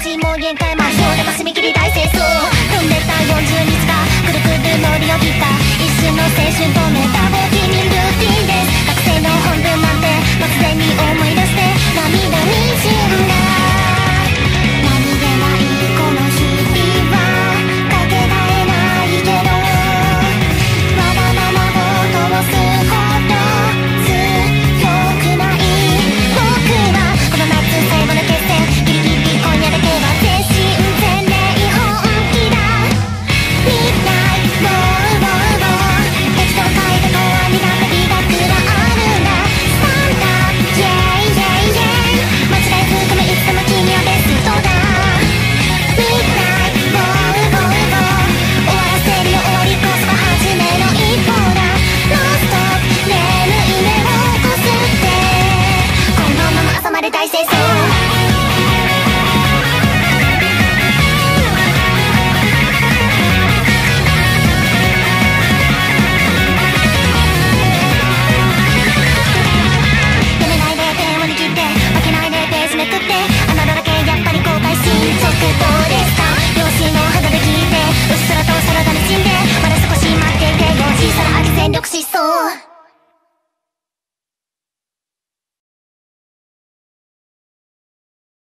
しもう限界まででも締め切り大清掃飛んでた40日がくるくる乗りを切った一瞬の青春止めたウォーキングルーティンです学生の本文なんて突然に思い出して涙にじんだ何気ないこの日々はかけがえないけどわがままを通すほど強くない僕はこの夏最後の決戦ギリギリ今夜だけは全身全霊本気だ Midnight Row Row Row 適当書いてこうになった日がくらあるんだスタンダー Yeah Yeah Yeah 間違い含めいつでも君はベストだ Midnight Row Row Row 終わらせるよ終わりこそが初めの一歩だ Non stop 眠い目をこすってこのまま朝まで大清掃やめないで手を握って負けないでペースめくって穴だらけやっぱり後悔進捗どうですか